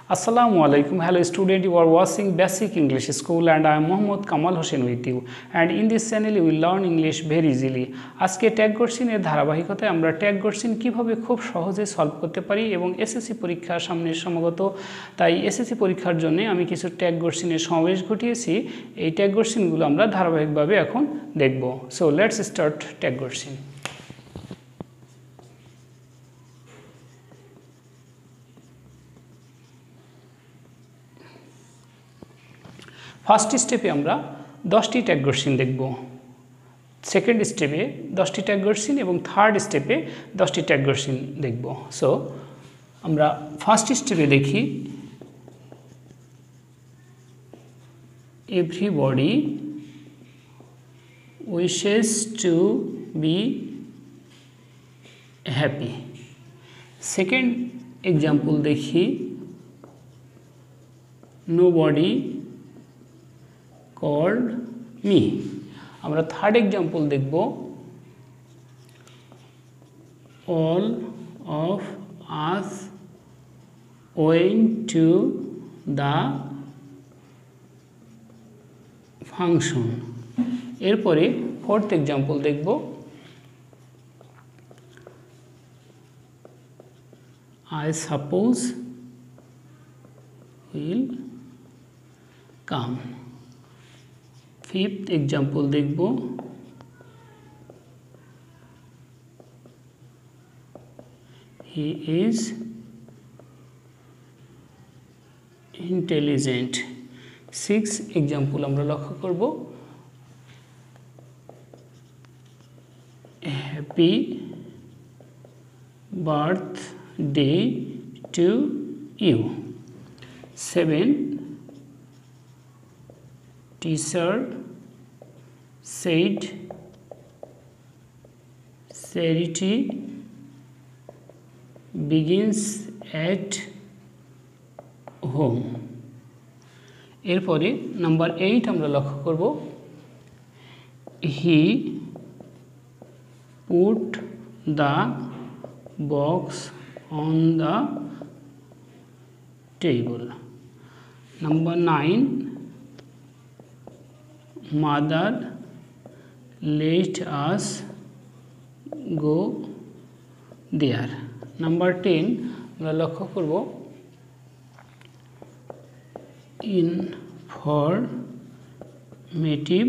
Assalamualaikum. Hello student, you are watching Basic English School and I am Mohammad Kamal Hossein with you, and in this channel you will learn English very easily. আজকে tag কোশ্চেনের ধারাবাহিকতায় আমরা tag question কিভাবে খুব সহজে solve করতে পারি এবং এসএসসি পরীক্ষার সামনে সমাগত, তাই এসএসসি পরীক্ষার জন্য আমি কিছু ট্যাগ কোশ্চেনের সমাবেশ ঘটিয়েছি। এই ট্যাগ কোশ্চেনগুলো আমরা ধারাবাহিকভাবে এখন দেখব। So let's start tag question. First স্টেপে আমরা 10টি ট্যাগ কোশ্চেন দেখব, সেকেন্ড স্টেপে 10টি ট্যাগ কোশ্চেন এবং থার্ড স্টেপে 10টি ট্যাগ কোশ্চেন দেখব। সো আমরা ফার্স্ট স্টেপে দেখি, everybody wishes to be happy. Second example দেখি, নোবডি called me। আমরা থার্ড এক্সাম্পল দেখব, all of us went to the function। এরপরে ফোর্থ এক্সাম্পল দেখব, I suppose will come। Fifth example দেখব, he is intelligent. Six example আমরা লক্ষ্য করব, happy birthday to you. Seven, teacher said charity begins at home। এরপরে number 8 আমরা লক্ষ্য করব, he put the box on the table। Number 9, mother let us go there। Number 10 আমরা লক্ষ্য করব, ইনফরমেটিভ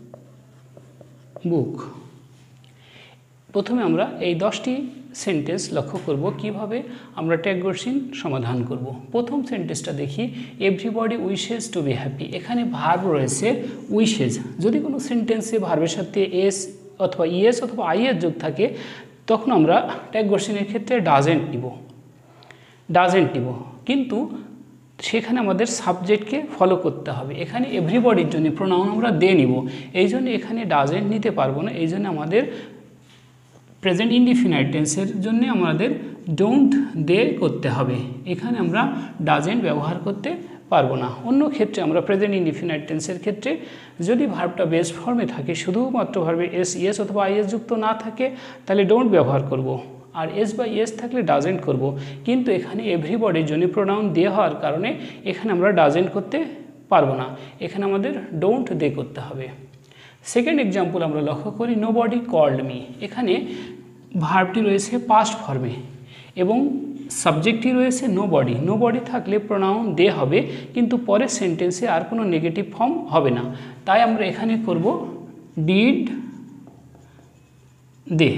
বুক। প্রথমে আমরা এই 10টি সেন্টেন্স লক্ষ্য করব কিভাবে আমরা ট্যাগ কোশ্চেন সমাধান করব। প্রথম সেন্টেন্সটা দেখি, everybody wishes to be happy. এখানে ভার্ব রয়েছে উইশেস। যদি কোনো সেন্টেন্সে ভার্বের সাথে এস অথবা ইএস অথবা আইএস যোগ থাকে তখন আমরা ট্যাগ কোশ্চেনের ক্ষেত্রে ডাজেন্ট নিব, কিন্তু সেখানে আমাদের সাবজেক্টকে ফলো করতে হবে। এখানে এভরিবডির জন্য প্রোনাউন আমরা দে নিব, এই জন্য এখানে ডাজেন্ট নিতে পারবো না। এই জন্য আমাদের প্রেজেন্ট ইনডিফিনাইট টেন্সের জন্য আমাদের ডোন্ট দে করতে হবে। এখানে আমরা ডাজেন্ট ব্যবহার করতে পারবো না। অন্য ক্ষেত্রে আমরা প্রেজেন্ট ইনডিফিনাইট টেন্সের ক্ষেত্রে যদি ভার্বটা বেস ফর্মে থাকে, শুধুমাত্র ভার্বে এস ইএস অথবা আইএস যুক্ত না থাকে তাহলে ডোন্ট ব্যবহার করব, আর এস বা ইএস থাকলে ডাজেন্ট করব। কিন্তু এখানে এভরিবডির জন্য প্রোনাউন দে হওয়ার কারণে এখানে আমরা ডাজেন্ট করতে পারবো না, এখানে আমাদের ডোন্ট দে করতে হবে। সেকেন্ড এক্সাম্পল আমরা লক্ষ্য করি, নোবডি কল্ড মি। এখানে ভার্বটি রয়েছে পাস্ট ফর্মে এবং সাবজেক্টটি রয়েছে নোবডি থাকলে প্রোনাউন দে হবে, কিন্তু পরের সেন্টেন্সে আর কোনো নেগেটিভ ফর্ম হবে না। তাই আমরা এখানে করব ডিড দে।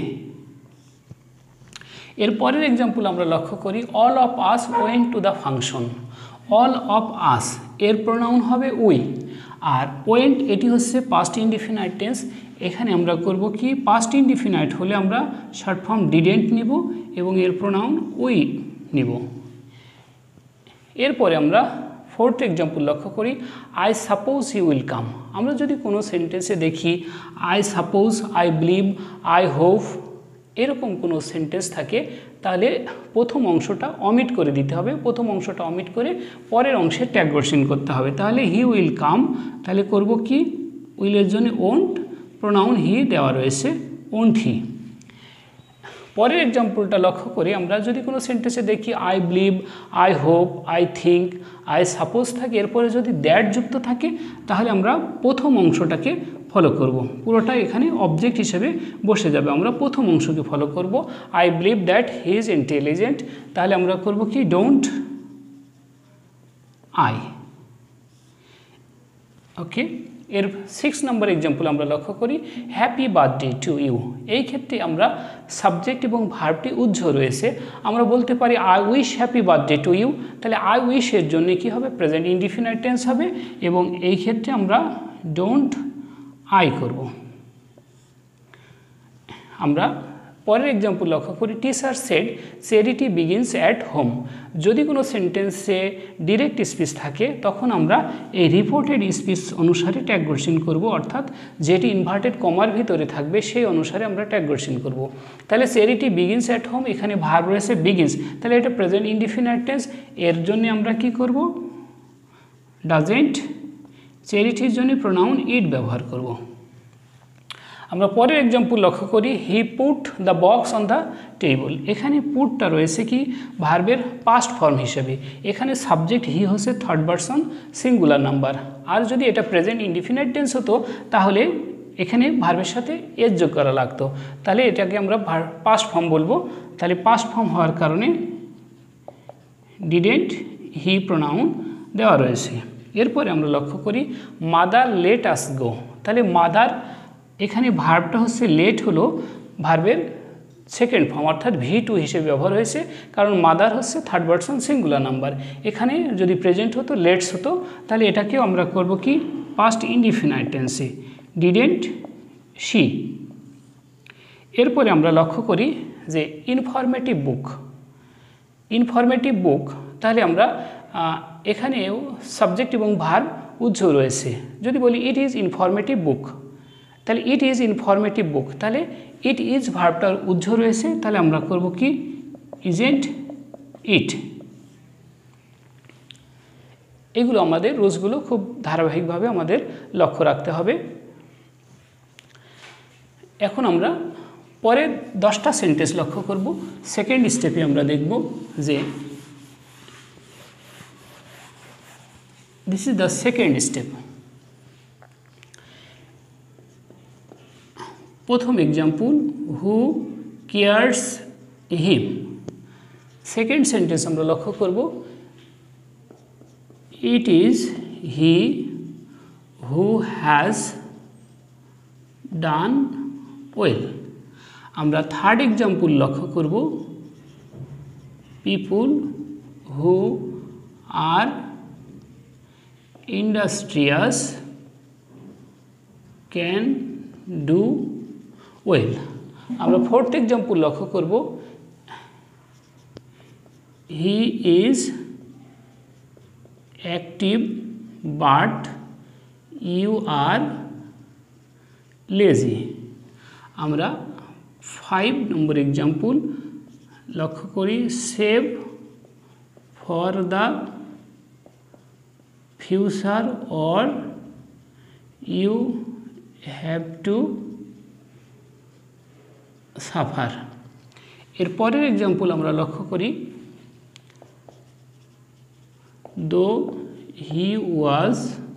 এর পরের এক্সাম্পল আমরা লক্ষ্য করি, all of us went to the function. All of us এর প্রোনাউন হবে উই, আর ওয়েন্ট এটি হচ্ছে পাস্ট ইনডিফিনাইট টেন্স। এখানে আমরা করব কি, পাস্ট ইনডিফিনাইট হলে আমরা শর্ট ফর্ম ডিডেন্ট নিব এবং এর প্রোনাউন উই নিব। এরপরে আমরা ফোর্থ এক্সাম্পল লক্ষ্য করি, I suppose you will come. আমরা যদি কোনো সেন্টেন্সে দেখি I suppose, I believe, I hope এরকম কোনো সেন্টেন্স থাকে তাহলে প্রথম অংশটা অমিট করে দিতে হবে। প্রথম অংশটা অমিট করে পরের অংশে ট্যাগ কোশ্চেন করতে হবে। তাহলে হি উইল কাম, তাহলে করব কি, উইলের জন্য ওন্ট, প্রোনাউন হি দেওয়া রয়েছে, ওন্ট হি। পরের এক্সাম্পলটা লক্ষ্য করি আমরা যদি কোনো সেন্টেন্সে দেখি I believe, I hope, I think, I suppose থাকে, এরপরে যদি দ্যাট যুক্ত থাকে তাহলে আমরা প্রথম অংশটাকে ফলো করব। পুরোটা এখানে অবজেক্ট হিসেবে বসে যাবে, আমরা প্রথম অংশকে ফলো করব। I believe that he is intelligent, তাহলে আমরা করব কি ডোন্ট আই। ওকে, এর 6 নম্বর এক্সাম্পল আমরা লক্ষ্য করি হ্যাপি বার্থডে টু ইউ। এই ক্ষেত্রে আমরা সাবজেক্ট এবং ভার্বটি উজ্জ্ব রয়েছে, আমরা বলতে পারি I wish happy birthday to you, তাহলে আই উইশের জন্য কি হবে প্রেজেন্ট ইনডিফিনাইট টেন্স হবে এবং এই ক্ষেত্রে আমরা ডোন্ট আই করব। আমরা পরের এক্সাম্পল লক্ষ্য করি teacher said charity begins at home. যদি কোনো সেন্টেন্সে ডিরেক্ট স্পিচ থাকে তখন আমরা এই রিপোর্টেড স্পিচ অনুসারে ট্যাগঘোষণ করব, অর্থাৎ যেটি ইনভার্টেড কমার ভিতরে থাকবে সেই অনুসারে আমরা ট্যাগঘোষণ করব। তাহলে চ্যারিটি বিগিনস অ্যাট হোম, এখানে ভার্ব রয়েছে বিগিনস, তাহলে এটা প্রেজেন্ট ইনডিফিনাইট টেন্স, এর জন্য আমরা কি করব ডাজেন্ট। চ্যারিটির জন্য প্রোনাউন ইট ব্যবহার করব। আমরা পরের এক্সাম্পল লক্ষ্য করি he put the box on the table. এখানে পুটটা রয়েছে কি ভার্বের পাস্ট ফর্ম হিসেবে, এখানে সাবজেক্ট হি হচ্ছে থার্ড পারসন সিঙ্গুলার নাম্বার, আর যদি এটা প্রেজেন্ট ইনডিফিনাইট টেন্স হতো তাহলে এখানে ভার্বের সাথে এস যোগ করা লাগতো, তাহলে এটাকে আমরা পাস্ট ফর্ম বলবো। তাহলে পাস্ট ফর্ম হওয়ার কারণে ডিডেন্ট হি প্রোনাউন দেওয়া রয়েছে। এরপরে আমরা লক্ষ্য করি মাদার লেট আস গো। তাহলে মাদার এখানে ভার্বটা হচ্ছে লেট হলো ভার্বের সেকেন্ড ফর্ম, অর্থাৎ V2 হিসেবে ব্যবহার হয়েছে, কারণ মাদার হচ্ছে থার্ড পারসন সিঙ্গুলার নাম্বার। এখানে যদি প্রেজেন্ট হতো লেটস হতো তাহলে এটাকেও আমরা করব কি পাস্ট ইনডিফিনাইট টেন্সে ডিডেন্ট শি। এরপরে আমরা লক্ষ্য করি যে ইনফরমেটিভ বুক। ইনফরমেটিভ বুক, তাহলে আমরা এখানেও সাবজেক্ট এবং ভার্ব উজ্জ্ব রয়েছে। যদি বলি ইট ইজ ইনফরমেটিভ বুক, তাহলে ইট ইজ ইনফরমেটিভ বুক, তাহলে ইট ইজ ভার্বটার উজ্জ্ব রয়েছে, তাহলে আমরা করব কি ইজেন্ট ইট। এগুলো আমাদের রুলসগুলো খুব ধারাবাহিকভাবে আমাদের লক্ষ্য রাখতে হবে। এখন আমরা পরের 10টা সেন্টেন্স লক্ষ্য করব। সেকেন্ড স্টেপে আমরা দেখব যে this is the second step. প্রথম example who cares him. Second sentence আমরা লক্ষ্য করব it is he who has done well. আমরা থার্ড এক্সাম্পল লক্ষ্য করব people who are industrious can do well. আমরা ফোর্থ এক্সাম্পল লক্ষ্য করব he is active but you are lazy. আমরা 5 নম্বর এক্সাম্পল লক্ষ্য করি save for the future or you have to suffer. এর পরের এক্সাম্পল আমরা লক্ষ্য করি though he was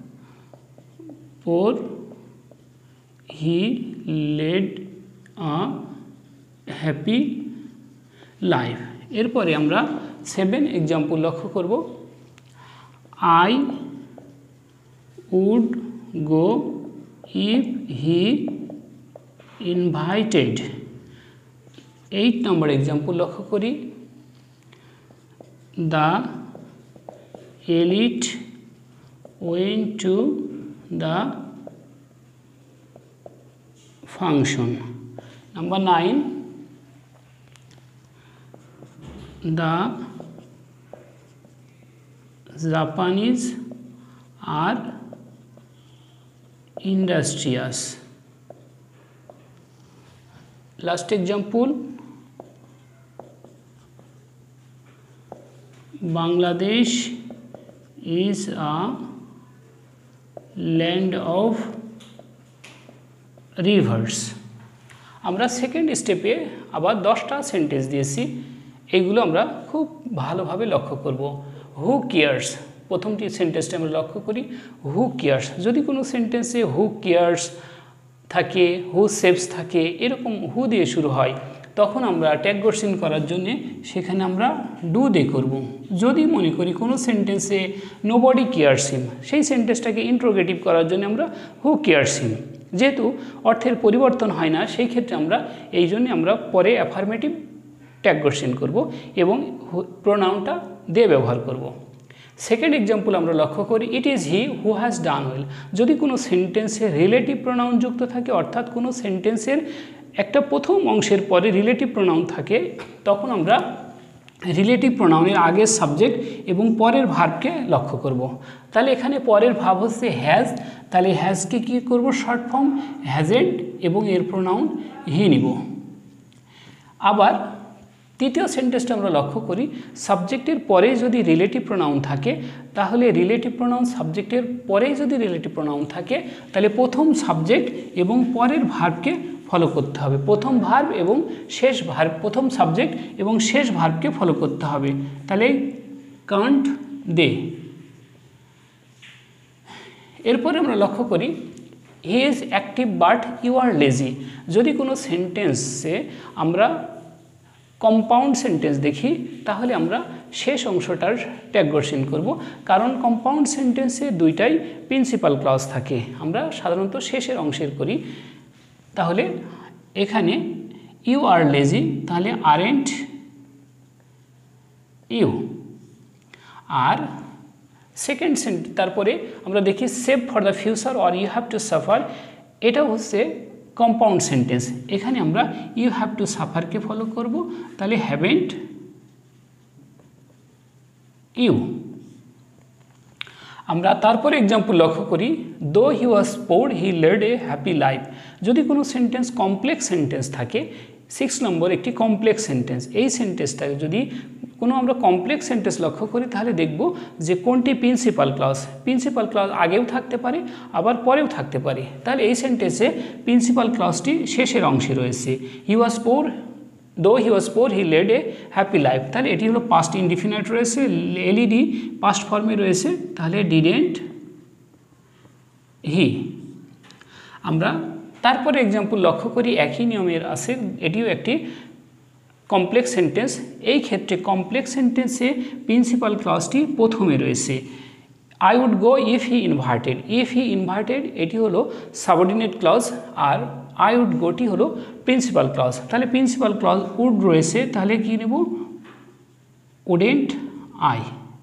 poor he led a happy life. এরপরে আমরা 7 এক্সাম্পল লক্ষ্য করব I would go if he invited. 8 নম্বর এক্সাম্পল লক্ষ্য করি the elite went to the function. Number 9 the Japanese are industrious. Last example Bangladesh is a land of rivers. আমরা second স্টেপে আবার 10টা সেন্টেন্স দিয়েছি, এইগুলো আমরা খুব ভালোভাবে লক্ষ্য করব। হু কেয়ার্স, প্রথমটি সেন্টেন্সটা আমরা লক্ষ্য করি, হু কেয়ার্স। যদি কোনো সেন্টেন্সে হু কেয়ার্স থাকে, হু সেভস থাকে, এরকম হু দিয়ে শুরু হয়, তখন আমরা ট্যাগ কোশ্চেন করার জন্যে সেখানে আমরা ডু দিয়ে করব। যদি মনে করি কোনো সেন্টেন্সে নোবডি কেয়ার্স হিম, সেই সেন্টেন্সটাকে ইন্ট্রোগেটিভ করার জন্য আমরা হু কেয়ার্স হিম। যেহেতু অর্থের পরিবর্তন হয় না, সেই ক্ষেত্রে আমরা এই জন্যে আমরা পরে অ্যাফার্মেটিভ ট্যাগ কোশ্চেন করব এবং প্রোনাউনটা দিয়ে ব্যবহার করব। সেকেন্ড এক্সাম্পল আমরা লক্ষ্য করি, it is he who has done well. যদি কোনো সেন্টেন্সে রিলেটিভ প্রোনাউন যুক্ত থাকে, অর্থাৎ কোনো সেন্টেন্সের একটা প্রথম অংশের পরে রিলেটিভ প্রোনাউন থাকে, তখন আমরা রিলেটিভ প্রোনাউনের আগের সাবজেক্ট এবং পরের ভার্বকে লক্ষ্য করব। তাহলে এখানে পরের ভাব হচ্ছে হ্যাজ, তাহলে হ্যাজকে কী করব, শর্ট ফর্ম হ্যাজেন্ট এবং এর প্রোনাউন হি নিব। আবার তৃতীয় সেন্টেন্সটা আমরা লক্ষ্য করি, সাবজেক্টের পরে যদি রিলেটিভ প্রোনাউন থাকে, তাহলে রিলেটিভ প্রোনাউন সাবজেক্টের পরেই যদি রিলেটিভ প্রোনাউন থাকে, তাহলে প্রথম সাবজেক্ট এবং পরের ভার্বকে ফলো করতে হবে। প্রথম ভার্ব এবং শেষ ভার্ব, প্রথম সাবজেক্ট এবং শেষ ভার্বকে ফলো করতে হবে। তাহলে কান্ট দে। এরপরে আমরা লক্ষ্য করি, he is active but you are lazy. যদি কোনো সেন্টেন্সে আমরা কম্পাউন্ড সেন্টেন্স দেখি, তাহলে আমরা শেষ অংশটার ট্যাগ কোশ্চেন করব, কারণ কম্পাউন্ড সেন্টেন্সে দুইটাই প্রিন্সিপাল ক্লজ থাকে, আমরা সাধারণত শেষের অংশের করি। তাহলে এখানে ইউ আর লেজি, তাহলে আরেন্ট ইউ। আর সেকেন্ড তারপরে আমরা দেখি save for the future or you have to suffer, এটা হচ্ছে কম্পাউন্ড সেন্টেন্স। এখানে আমরা ইউ হ্যাভ টু সাফারকে ফলো করব, তাহলে হ্যাভেন্ট ইউ। আমরা তারপরে এক্সাম্পল লক্ষ্য করি, though he was poor he led a happy life. যদি কোনো সেন্টেন্স কমপ্লেক্স সেন্টেন্স থাকে, 6 নম্বর একটি কমপ্লেক্স সেন্টেন্স, এই সেন্টেন্সটাকে যদি কোনো আমরা কমপ্লেক্স সেন্টেন্স লক্ষ্য করি, তাহলে দেখব যে কোনটি প্রিন্সিপাল ক্লজ। প্রিন্সিপাল ক্লজ আগেও থাকতে পারে, আবার পরেও থাকতে পারে। তাহলে এই সেন্টেন্সে প্রিন্সিপাল ক্লজটি শেষের অংশে রয়েছে। হি was poor, though he was poor he led a happy life, তাহলে এটি হলো পাস্ট ইনডিফিনিট রয়েছে, এলইডি পাস্ট ফর্মে রয়েছে, তাহলে ডিডেন্ট হি। আমরা তারপরে এক্সাম্পল লক্ষ্য করি, একই নিয়মের আছে, এটিও একটি কমপ্লেক্স সেন্টেন্স। এই ক্ষেত্রে কমপ্লেক্স সেন্টেন্সে প্রিন্সিপাল ক্লজটি প্রথমে রয়েছে। I would go if he inverted. If he inverted এটি হলো সাবঅর্ডিনেট ক্লজ, আর আই উড গোটি হলো প্রিন্সিপাল ক্লজ। তাহলে প্রিন্সিপাল ক্লজ উড রয়েছে, তাহলে কি নেব, উডেন্ট আই।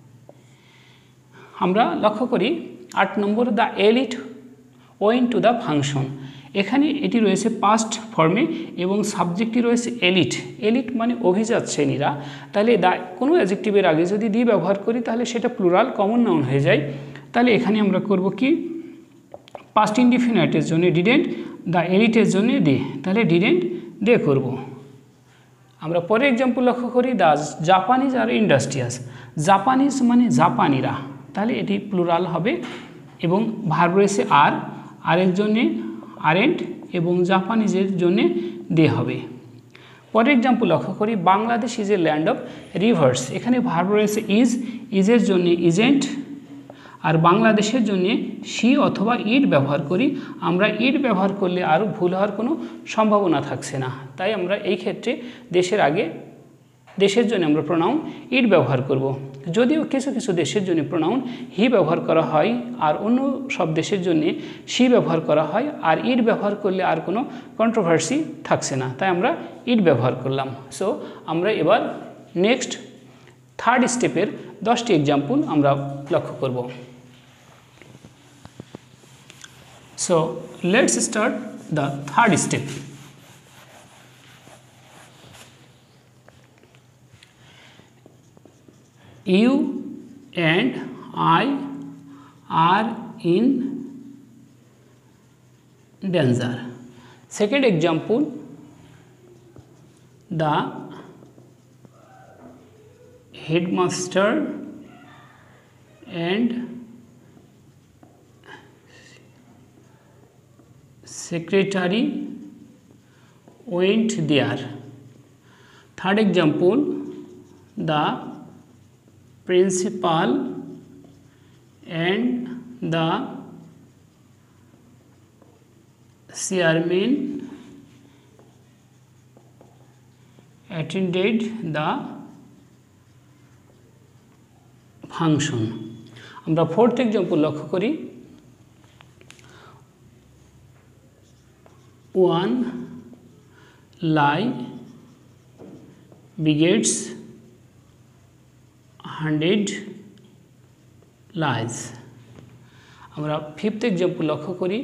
আমরা লক্ষ্য করি 8 নম্বর, the elite went to the function. এখানে এটি রয়েছে পাস্ট ফর্মে এবং সাবজেক্টটি রয়েছে এলিট। এলিট মানে অভিজাত শ্রেণীরা। তাহলে দা কোনো অ্যাডজেক্টিভের আগে যদি দি ব্যবহার করি, তাহলে সেটা প্লুরাল কমন নাউন হয়ে যায়। তাহলে এখানে আমরা করব কি, পাস্ট ইনডিফিনিটের জন্য ডিডেন্ট, দ্য এলিটের জন্য দে, তাহলে ডিডেন্ট দে করব। আমরা পরে এক্সাম্পল লক্ষ্য করি, the Japanese are industrious. Japanese মানে জাপানিরা, তাহলে এটি প্লুরাল হবে এবং ভার্ব রয়েছে আর, আরের জন্যে আরেন্ট এবং জাপানিজের জন্যে দে হবে। পরের এক্সাম্পল লক্ষ্য করি, Bangladesh is a land of rivers. এখানে ভার্ব রয়েছে ইজ, ইজের জন্য ইজেন্ট, আর বাংলাদেশের জন্য সি অথবা ইট ব্যবহার করি। আমরা ইট ব্যবহার করলে আরও ভুল হওয়ার কোনো সম্ভাবনা থাকছে না, তাই আমরা এই ক্ষেত্রে দেশের আগে দেশের জন্য আমরা প্রোনাউন ইট ব্যবহার করব। যদিও কিছু কিছু দেশের জন্য প্রোনাউন হি ব্যবহার করা হয়, আর অন্য সব দেশের জন্য সি ব্যবহার করা হয়, আর ইট ব্যবহার করলে আর কোনো কন্ট্রোভার্সি থাকছে না, তাই আমরা ইট ব্যবহার করলাম। সো আমরা এবার নেক্সট থার্ড স্টেপের 10টি এক্সাম্পল আমরা লক্ষ্য করব। So let's start the third step. You and I are in danger. Second example, the headmaster and secretary went there. Third example, the principal and the chairman attended the function. আমরা fourth example লক্ষ্য করি, one lie begets 100 lies. আমরা fifth example লক্ষ্য করি,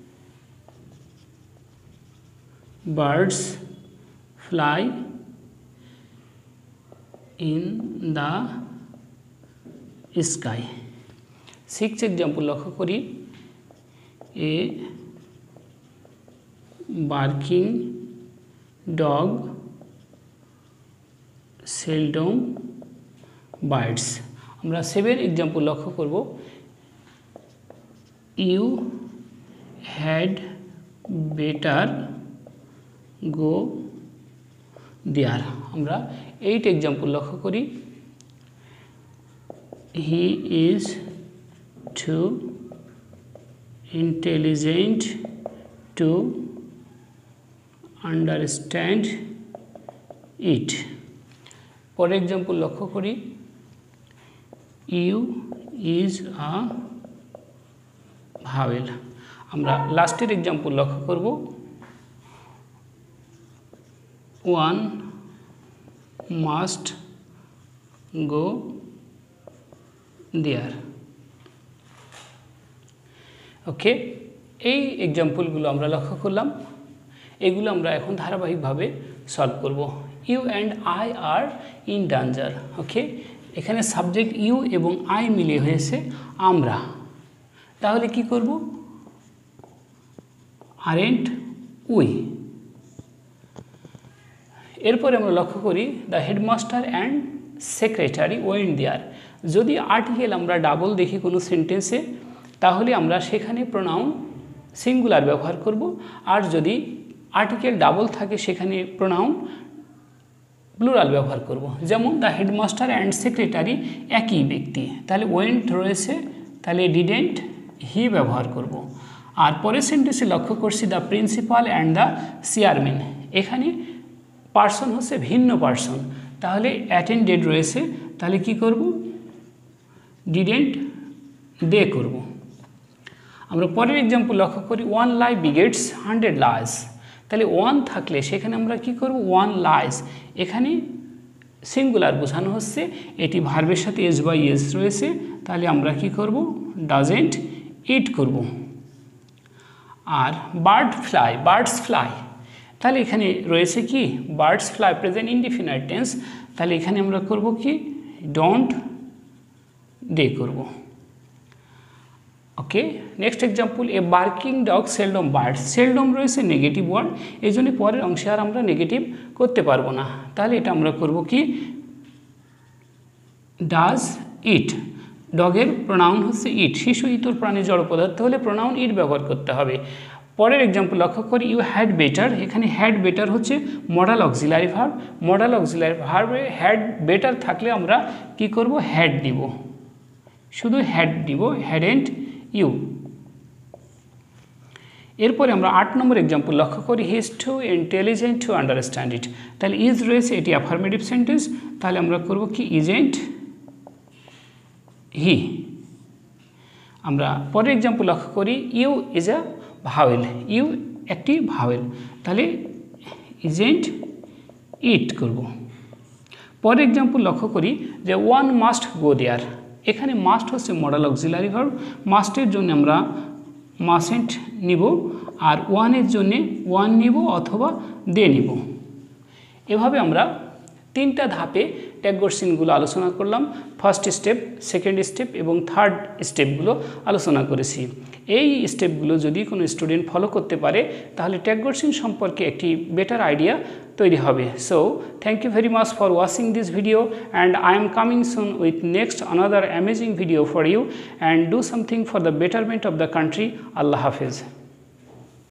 birds fly in the sky. Sixth example লক্ষ্য করি, a barking dog seldom bites. আমরা 7 example লক্ষ্য করব, you had better go there. আমরা 8 example লক্ষ্য করি, he is too intelligent to understand it. For example লক্ষ্য করি, you is a vowel. আমরা লাস্টের এক্সাম্পল লক্ষ্য করব, one must go there. ওকে, এই এক্সাম্পলগুলো আমরা লক্ষ্য করলাম, এগুলো আমরা এখন ধারাবাহিকভাবে সলভ করব। You and I are in danger. Okay, এখানে সাবজেক্ট ইউ এবং আই মিলে হয়েছে আমরা, তাহলে কি করব, আরেন্ট উই। এরপরে আমরা লক্ষ্য করি, the headmaster and secretary went there. যদি আর্টিকেল আমরা ডাবল দেখি কোনো সেন্টেন্সে, তাহলে আমরা সেখানে প্রোনাউন সিঙ্গুলার ব্যবহার করব, আর যদি আর্টিকেল ডাবল থাকে সেখানে প্রোনাউন প্লুরাল ব্যবহার করব। যেমন দ্য হেডমাস্টার অ্যান্ড সেক্রেটারি একই ব্যক্তি, তাহলে ওয়েন্ট রয়েছে, তাহলে ডিডেন্ট হি ব্যবহার করব। আর পরের সেন্টেন্সে লক্ষ্য করছি, the principal and the chairman, এখানে পার্সন হচ্ছে ভিন্ন পার্সন, তাহলে অ্যাটেন্ডেড রয়েছে, তাহলে কি করব, ডিডেন্ট দে করব। আমরা পরের এক্সাম্পল লক্ষ্য করি, ওয়ান লাই বিগেটস 100 লাইস, তাহলে ওয়ান থাকলে সেখানে আমরা কি করব, ওয়ান লাইস, এখানে সিঙ্গুলার বোঝানো হচ্ছে, এটি ভার্বের সাথে এস বাই এস রয়েছে, তাহলে আমরা কি করব, ডাজেন্ট ইট করব। আর বার্ডস ফ্লাই, তাহলে এখানে রয়েছে কি, birds fly present indefinite tense, তাহলে এখানে আমরা করব কি, ডোন্ট দে করব। Okay, next example, a barking dog seldom birds, seldom রয়েছে নেগেটিভ ওয়ার্ড, এই জন্য পরের অংশে আর আমরা নেগেটিভ করতে পারবো না, তাহলে এটা আমরা করব কি, ডাজ ইট। ডগের প্রোনাউন হচ্ছে ইট, শিশু ইতর প্রাণী জড় পদার্থ হলে প্রোনাউন ইট ব্যবহার করতে হবে। পরের এক্সাম্পল লক্ষ্য করি, ইউ হ্যাড বেটার, এখানে হ্যাড বেটার হচ্ছে modal auxiliary verb, modal auxiliary ভার্বে হ্যাড বেটার থাকলে আমরা কি করব, হ্যাড দিব, শুধু হ্যাড দিব, হ্যাডেন্ট ইউ। এরপরে আমরা 8 নম্বর এক্সাম্পল লক্ষ্য করি, he is too intelligent to understand it, তাহলে ইজ রয়েছে, এটি অ্যাফার্মেটিভ সেন্টেন্স, তাহলে আমরা করব কি, ইজেন্ট হি। আমরা পরের এক্সাম্পল লক্ষ্য করি, U is a vowel, U একটি ভাওয়েল, তাহলে ইজেন্ট ইট করব। পরের এক্সাম্পল লক্ষ্য করি যে ওয়ান মাস্ট গো দেয়ার, এখানে মাস্ট হচ্ছে মডাল অক্সিলারি ভার্ব, মাস্টের জন্য আমরা মাস্টেন্ট নিব, আর ওয়ানের জন্য ওয়ান নিব অথবা দে নিব। এভাবে আমরা 3টা ধাপে ট্যাগবর্ষিনগুলো আলোচনা করলাম, ফার্স্ট স্টেপ, সেকেন্ড স্টেপ এবং থার্ড স্টেপগুলো আলোচনা করেছি। এই স্টেপগুলো যদি কোনো স্টুডেন্ট ফলো করতে পারে তাহলে ট্যাগবর্ষিন সম্পর্কে একটি বেটার আইডিয়া তৈরি হবে। So thank you very much for watching this video and I am coming soon with next another amazing video for you, and do something for the betterment of the country. Allah Hafiz.